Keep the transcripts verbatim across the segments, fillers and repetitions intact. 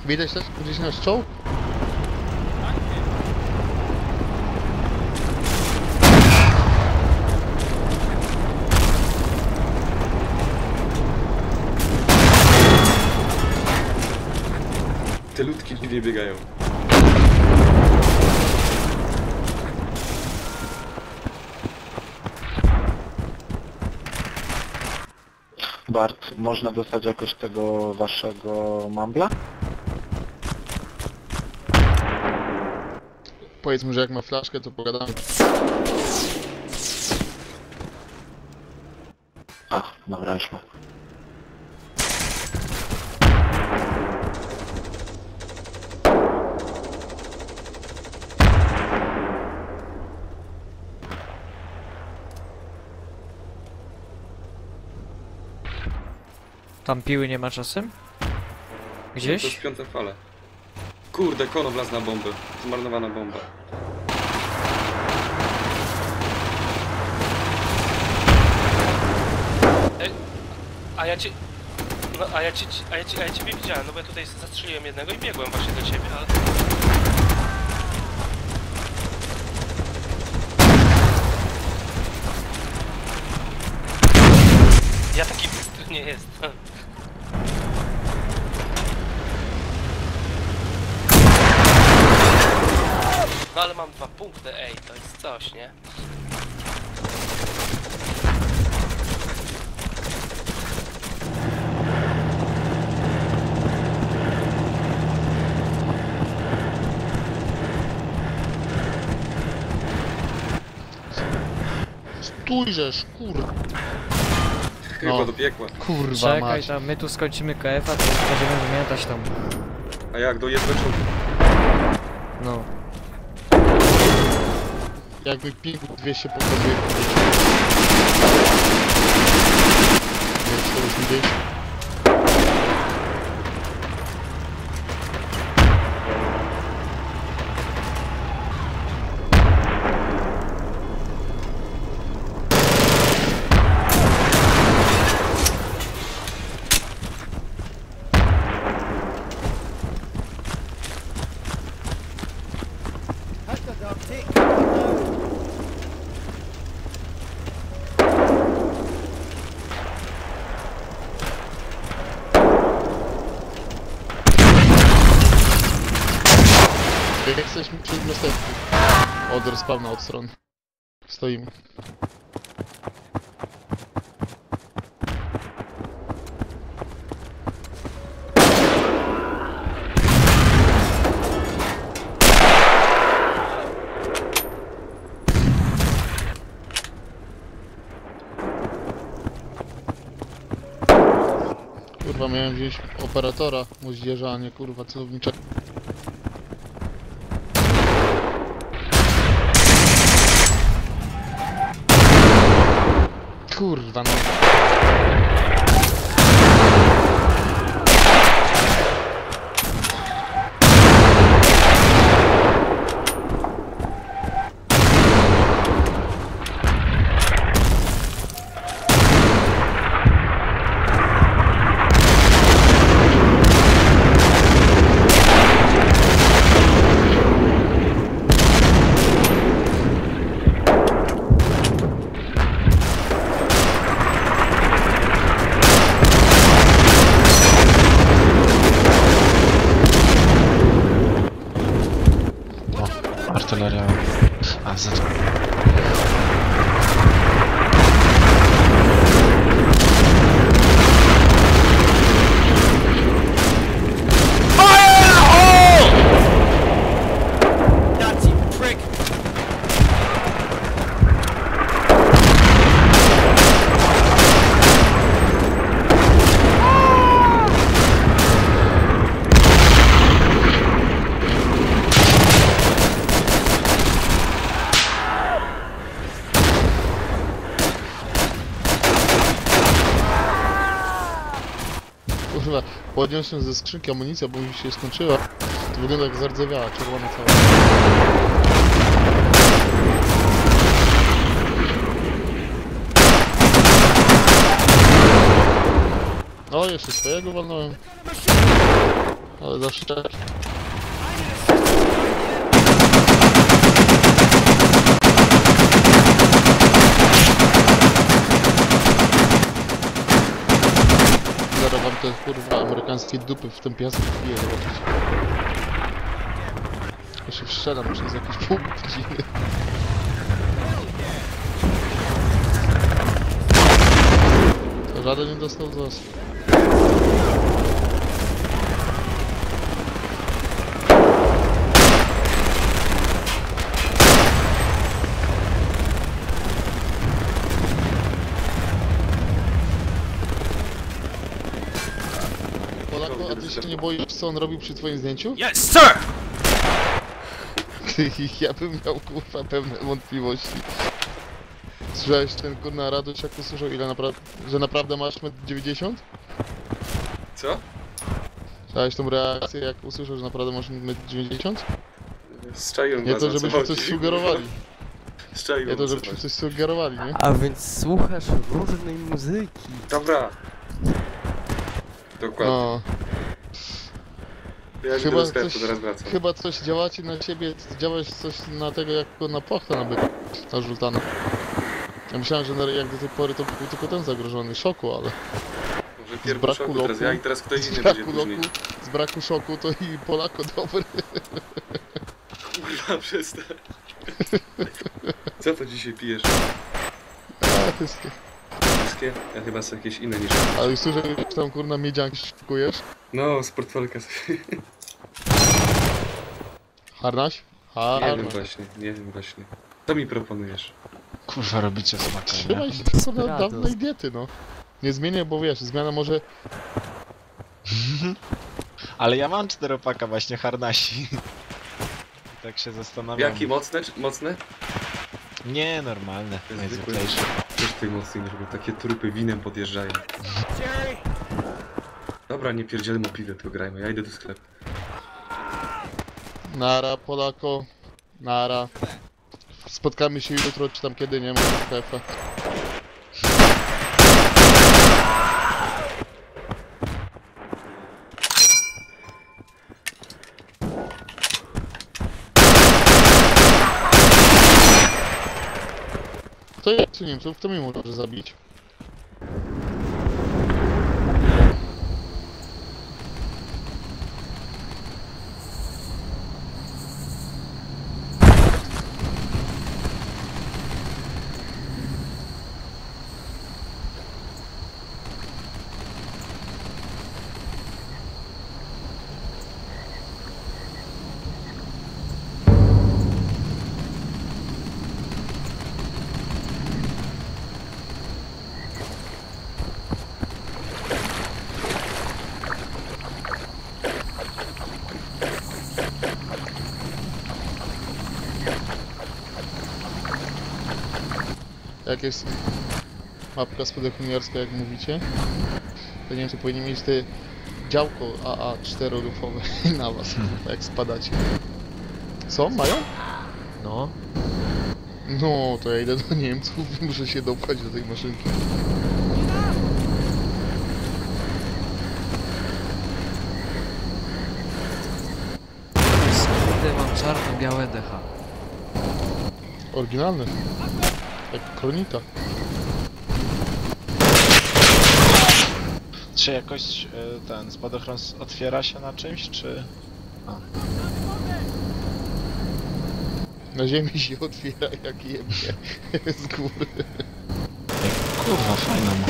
Widać też gdzieś nasz czołg? Te ludki dziwnie biegają. Bart, można dostać jakoś tego waszego mambla? Powiedz mu, że jak ma flaszkę, to pogadamy. A, dobra, już mam. Tam piły nie ma czasem? To Gdzieś? jest piąta fala. Kurde, kono wlazł na bombę. Zmarnowana bomba. Ej, a ja cię... No, a ja cię, a ja cię, a ja ciebie widziałem, no bo ja tutaj zastrzeliłem jednego i biegłem właśnie do ciebie, ale... Ja taki bystry nie jestem. No ale mam dwa punkty, ej, to jest coś, nie? Stójrzesz, kurwa. Chyba No. do piekła. Kurwa Czekaj, mać. tam my tu skończymy K F a, to będziemy wymiatać tam. A jak do jednego czołgu? No. Jakby pingu dwieście pokazuje. czterysta osiemdziesiąt. Jak jesteśmy przed następnym. Od respawna od strony. Stoimy. Kurwa, miałem wziąć operatora moździerza, a nie kurwa celowniczego. Kurwa no. Artyleria A Z. Kurwa, podniosłem ze skrzynki amunicja, bo mi się skończyła. To wygląda jak zardzewiała, czerwona cała. O, jeszcze swojego walnąłem. Ale zawsze tak. Zaraz wam te kurwa amerykańskie dupy w tym piasku wbiję, zobaczyć. Ja się wstrzelam przez jakieś pół godziny. To żaden nie dostał z was. Polako, a ty się nie boisz, co on robił przy twoim zdjęciu? Yes, sir! Ja bym miał kurwa pewne wątpliwości. Słyszałeś ten kurna Radość, jak usłyszał, ile naprawdę, że naprawdę masz metr dziewięćdziesiąt? Co? Słyszałeś tą reakcję, jak usłyszał, że naprawdę masz metr dziewięćdziesiąt? Strzaiłem Nie was, to, o co żebyśmy coś chodzi. sugerowali. Strzaiłem, Nie to, o co żebyśmy chodzi. coś sugerowali, nie? A więc słuchasz różnej muzyki. Dobra. Dokładnie. No, Ja idę chyba do sklepu, coś- zaraz wracam. chyba coś działacie na siebie, działałeś coś na tego, jak go na pochta nabyta, na żultana. Ja myślałem, że na- jak do tej pory to był tylko ten zagrożony, szoku, ale Może z pierwszy braku szoku, loku, teraz ja i teraz ktoś z inny będzie braku później. loku, z braku szoku to i Polako dobry. Kurwa, przestań. Co to dzisiaj pijesz? A, wszystkie. Wszystkie? Ja chyba są jakieś inne niż... Ale już słyszę, że tam kurna miedzianki szykujesz. No, z portfelka sobie. Harnaś? Nie wiem Harnaś. właśnie, nie wiem właśnie. Co mi proponujesz? Kurwa, robicie smakę, nie? Trzymaj się kurna Desperados. dawnej diety, no. Nie zmienię, bo wiesz, zmiana może... Ale ja mam czteropaka właśnie harnasi. Tak się zastanawiam. Jakie mocne? czy- Mocne? Nie, normalne, Zwykłe. najzwyklejsze. Też tej mocniej, żeby takie trupy winem podjeżdżają. Dobra, nie pierdzielmy o piwie, tylko grajmy. Ja idę do sklepu. Nara, Polako. Nara. Spotkamy się jutro, czy tam kiedy, nie ma K F a. To jest czy Niemców, kto mi może zabić? Jak jest mapka spodechuniarska, jak mówicie, to Niemcy powinni mieć te działko A A czterolufowe na was, jak spadacie. Co? Mają? No. No, to ja idę do Niemców i muszę się dopchać do tej maszynki. Kurde, mam czarno-białe D H. Oryginalne. Jak kronika. Czy jakoś e, ten spadochron s- otwiera się na czymś, czy... Na ziemi się otwiera jak jebie z góry. Kurwa, fajna ma.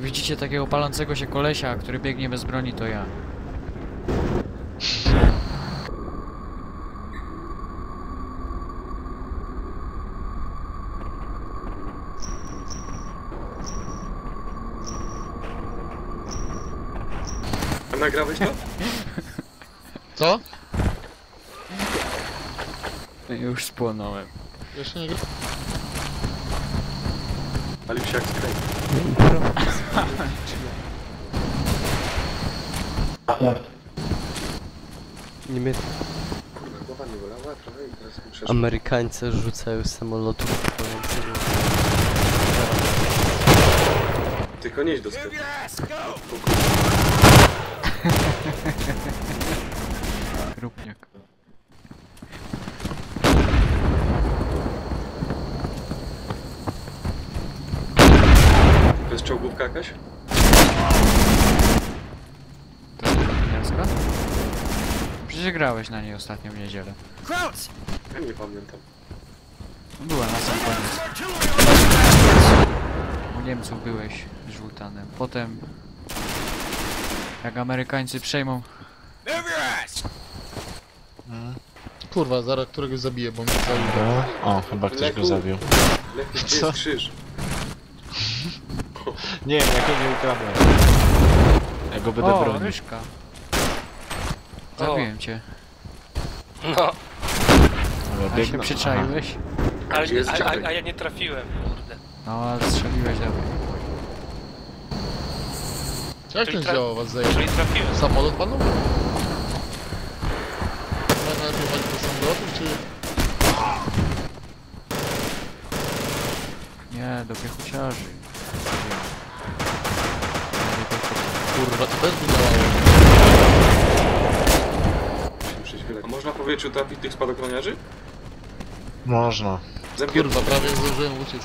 Jak widzicie takiego palącego się kolesia, który biegnie bez broni, to ja. A nagrałeś to? Co? Już spłonąłem. Jeszcze nie gra... Palił się jak skręt. Niemiec... Kurwa, głowa nie bolała trochę i teraz muszę... Amerykańcy rzucają z samolotów palącego. Tylko nie idź do sklepu. Krupniak. To jest czołgówka jakaś? To jest drobniarska? Przecież grałeś na niej ostatnio w niedzielę. Ja nie pamiętam. Była na sam koniec. U Niemców byłeś z Żółtanem. Potem... Jak Amerykańcy przejmą... Kurwa, zaraz któregoś zabiję, bo mnie zabiję. O, chyba ktoś go zabił. Lechu, gdzie Co? jest krzyż? Nie wiem, jak go nie ukradłem. Ja go będę O, bronił. Ryszka. Zabiłem cię. No, Ale A się biegnę- przyczaiłeś? ale, Gdzie jest a, a, dziadek? a ja nie trafiłem, kurde. No, a strzeliłeś dobrze. Jak Czyli ten tra- działa was zajebał? Czyli trafiłem. Samolot panu? Tak najpierw walić do samolotu, czy... Nie, do piechociarzy. Kurwa, to też by działało. Musimy przejść chwilę. A można powiedzieć, czy trafić tych spadochroniarzy? Można. Zempier... Kurwa, prawie zdążyłem uciec.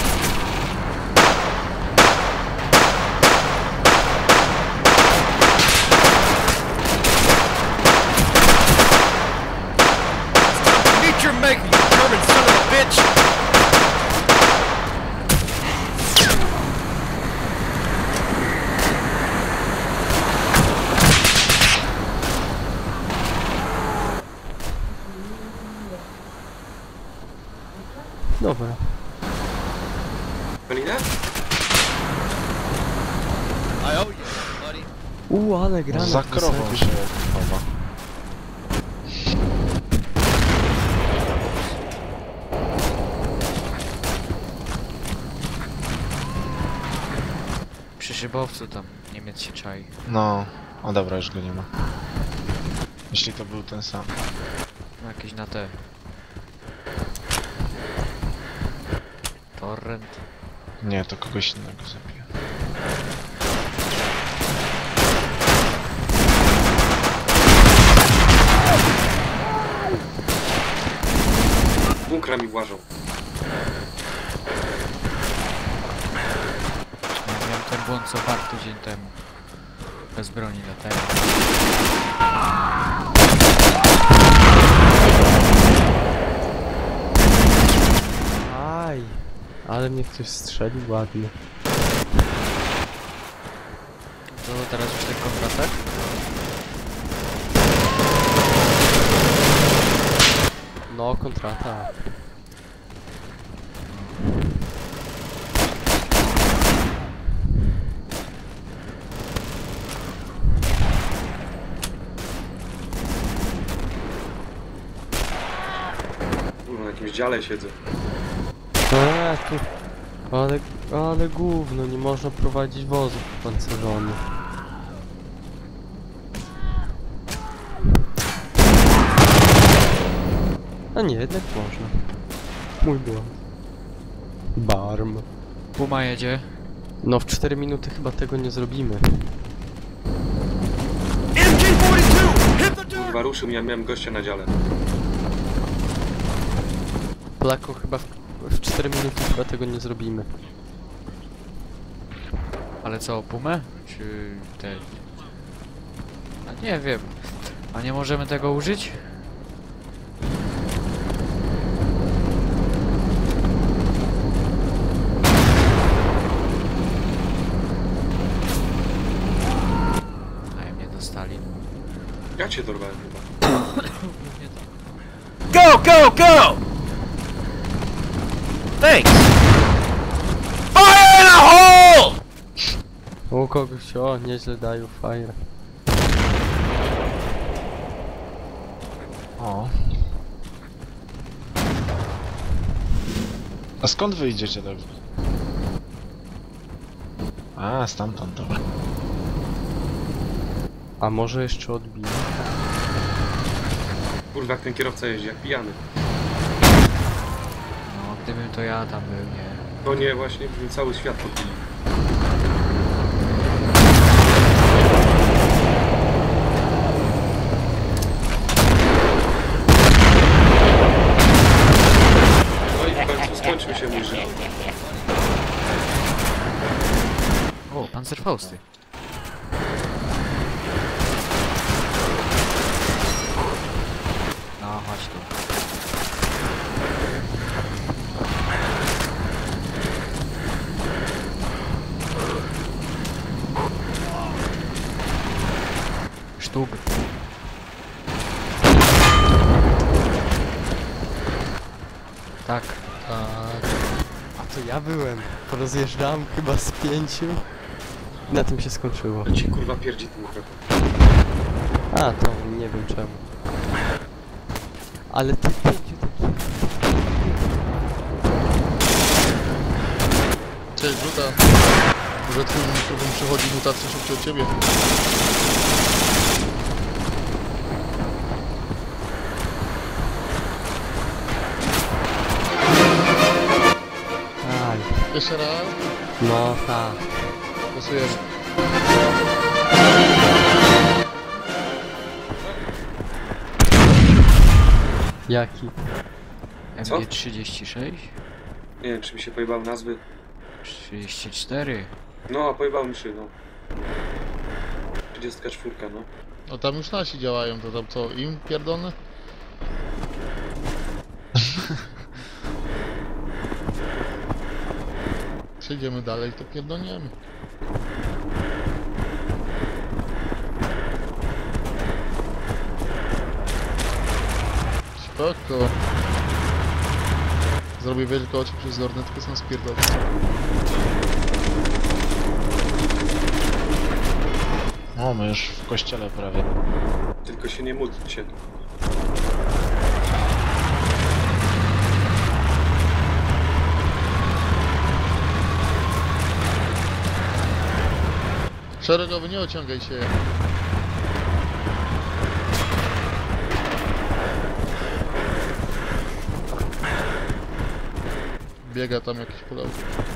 Meet your maker, you German son of a bitch! Dobra. Pelinę? Uuu, ale granat Za krową wysadził. się chowa. Przy szybowcu tam Niemiec się czai. No. O dobra, już go nie ma. Jeśli to był ten sam. No, jakieś na te. Torrent. Nie, to kogoś innego zabiję. Bunkrami łażą. Ja miałem ten błąd co Bart tydzień temu. Bez broni latają. Aj, ale mnie ktoś strzelił ładnie. To teraz już ten kontratak? No, kontratak. Kurwa, na jakimś dziale siedzę. Eee, tu... Ale, ale gówno, nie można prowadzić wozów pancerzonych. A nie, jednak można. Mój błąd. Barm. Puma jedzie. No w cztery minuty chyba tego nie zrobimy. Kurwa, ruszył, ja miałem gościa na dziale. Plako chyba w, w cztery minuty chyba tego nie zrobimy. Ale co, Pumę? Czy te... A nie wiem. A nie możemy tego użyć? Ja cię dorwałem chyba. Nie tak. Go, go, go! Thanks! Fire in a hole! U kogoś, o, nieźle dają fire. O. A skąd wy idziecie tak? A, stamtąd, dobra. A może jeszcze odbiję? Kurwa, jak ten kierowca jeździ, jak pijany. No, gdybym to ja tam był, nie. To nie, właśnie, bym cały świat podbili. No i w końcu skończył się mój żył. O, Panzerfausty. No, chodź tu. Sztuk. Tak. Tak. A to ja byłem. Porozjeżdżałem chyba z pięciu. I na tym się skończyło. To ci kurwa pierdzi ten mikrofon. A, to nie wiem czemu. Ale tych pięciu takich... Cześć, Bruta. Może twój mikrofon przechodzi mutację szybciej od ciebie. Aj, Jeszcze raz. no tak. Głosujemy. Jaki? Co? M G trzydzieści sześć? Nie wiem, czy mi się pojebały nazwy. trzydzieści cztery. No, pojebały mi się, no. trzydziestka cztery, no. No tam już nasi działają, to tam co, im pierdolne? Przejdziemy dalej, to pierdolniemy. Spoko. Zrobię wielkie oczy przez lornetkę, są spierdolone. O, my już w kościele prawie. Tylko się nie módlcie. Szeregowy, nie ociągaj się. Biega tam jakiś pudełko.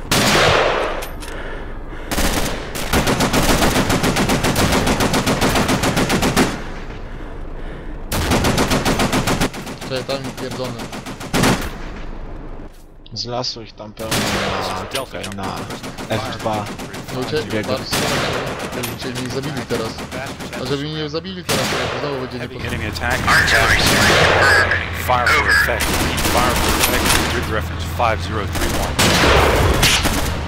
Czekaj, tam mi pierdolę. Z lasu ich tam pełno na, czekaj, na F dwa. No uciekł, Biega. bardzo żeby cię nie zabili teraz. A żeby mnie nie zabili teraz, to znowu będzie niepotrzebne. Enemy attack. Fire for effect. Fire for effect. Grid reference five zero three one.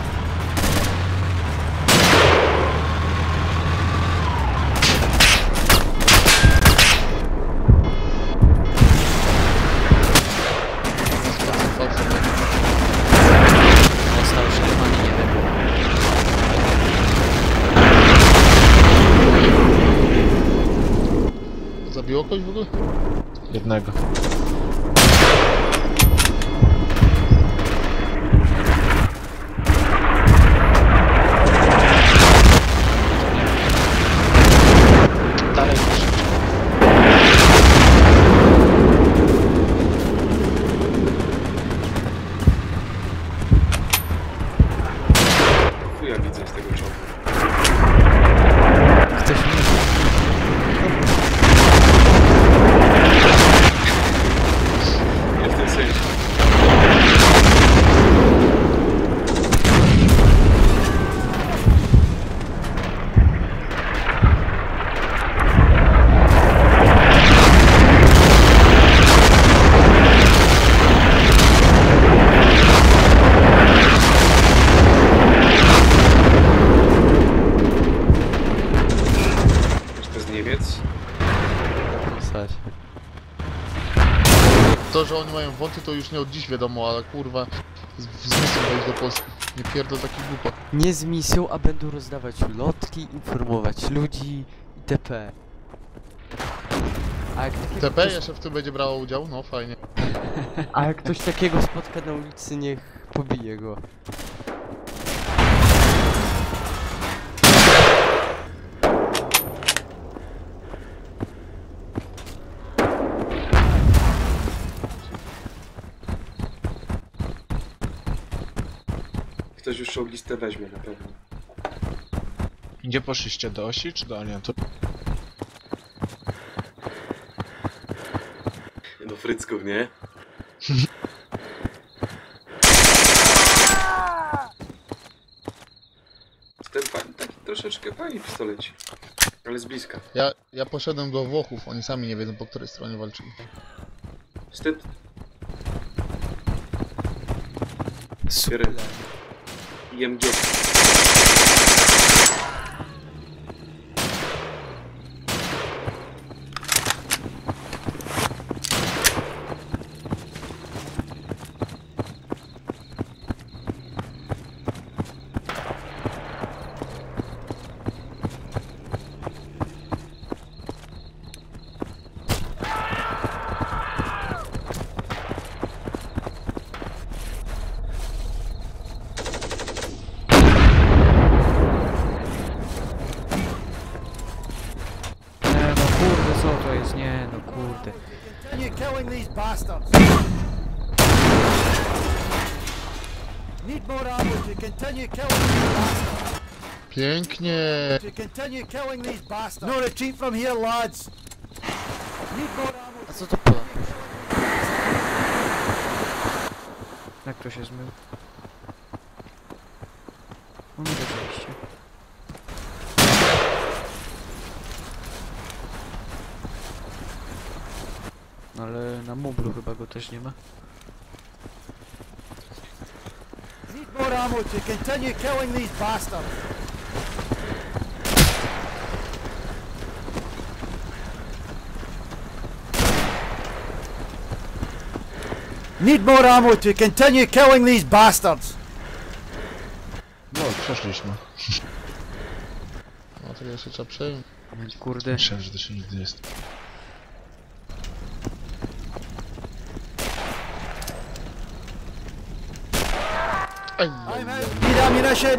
Został szlefany nie wiem. Zabiło kogoś w ogóle? Jednego. Dalej proszę. Chuja widzę z tego czołgu. Ktoś mi... Nie w tym sensie. Czy to jest Niemiec? da się. To, że oni mają wąty, to już nie od dziś wiadomo, ale kurwa, z, z misją wejść do Polski. Nie pierdol takich głupot. Nie z misją, a będą rozdawać ulotki, informować ludzi itp. A jak, takiego T P ktoś, jeszcze w tym będzie brało udział? No fajnie. a jak ktoś takiego spotka na ulicy, niech pobije go. Ktoś już czołgistę weźmie na pewno. Gdzie poszliście? Do osi czy do aliantu? Do frycków, nie? Ten pani taki troszeczkę fajny pistolecik. Ale z bliska. Ja, ja poszedłem do Włochów, oni sami nie wiedzą po której stronie walczyli. Wstyd. Super. I M G. Nie no kurde, co to jest? Nie no kurde. Continue killing these bastards. Need more ammo to continue killing these bastards. Pięknie! To continue killing these bastards. No retreat from here, lads. Need more ammo. A co to pola? Jak to się zmył? No nie rzeczywiście. Ale na moblu chyba go też nie ma. Need more ammo to continue killing these bastards. Need more ammo to continue killing these bastards. No, przeszliśmy. No to jeszcze trzeba przejąć. Kurde. Myślałem, że to się nigdy jest. Aj, I'm out. Need ammunition.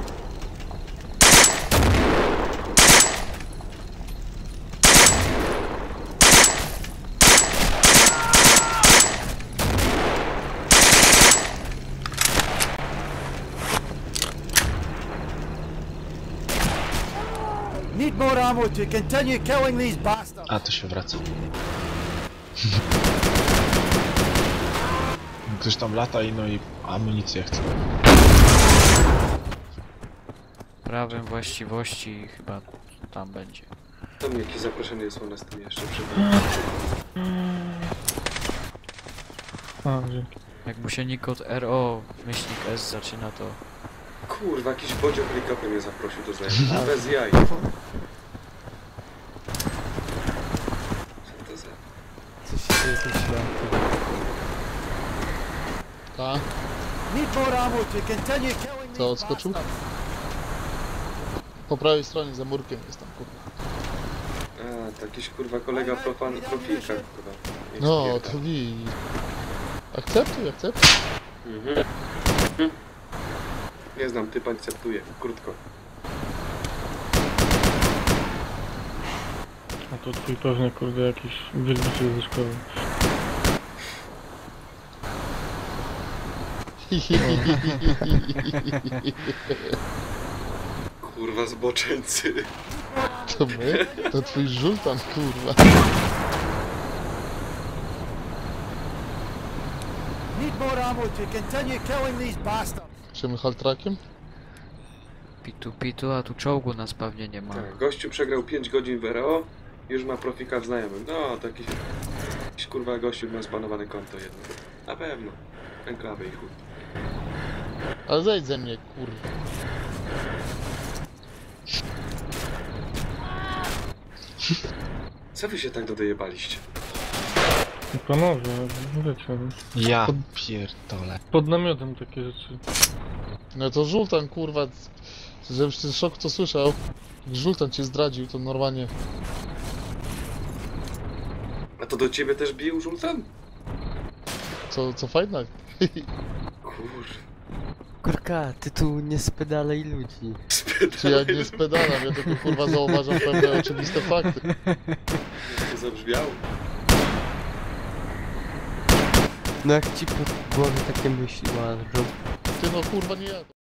Need more ammo to continue killing these bastards. A, to się wraca. Ktoś tam lata i no i amunicję chce. Prawem właściwości chyba tam będzie. To mi jakieś zaproszenie jest u nas tam jeszcze przed. Jak mu się nick od R O myślnik S zaczyna, to Kurwa, jakiś bodzio helikopter mnie zaprosił do zajęcia. Bez jaj. Co to za... Coś się dzieje z Ta? Need more ammo to continue killing Co, these odskoczył? bastards. Po prawej stronie za murkiem jest tam kurwa. A, to jakiś kurwa kolega profan, profilka kurwa. Nie No, spierdala. to wi. Akceptuj, akceptuj. Mhm. Mhm. Nie znam, typ akceptuje. Krótko. A to twój pewnie kurde jakiś wielbiciel ze szkoły. Kurwa zboczeńcy. To my? To twój żultan, kurwa. Need more ammo to continue killing these bastards. Czym haltrakiem? pitu pitu, a tu czołgu nas pewnie nie ma. Tak, gościu przegrał pięć godzin w R O, już ma profika w znajomym. No, to jakiś, jakiś kurwa gościu ma zbanowane konto jedno. Na pewno. Enklawy i chuj. Ale zejdź ze mnie, kurwa. Co wy się tak dodejebaliście? Panowie, wiecie, no. Ja pierdolę. Pod namiotem takie rzeczy. No to Żultan, kurwa, żebyś ten szok to słyszał. Jak Żultan cię zdradził, to normalnie. A to do ciebie też bił Żultan? Co, co fajna? Kurwa. Kurka, ty tu nie spedalej ludzi. Czy ja nie spedalam, ja tylko kurwa zauważam pewne oczywiste fakty. Jak to zabrzmiało? No jak ci pod głowy takie myśli łażą. Ty no kurwa nie ja.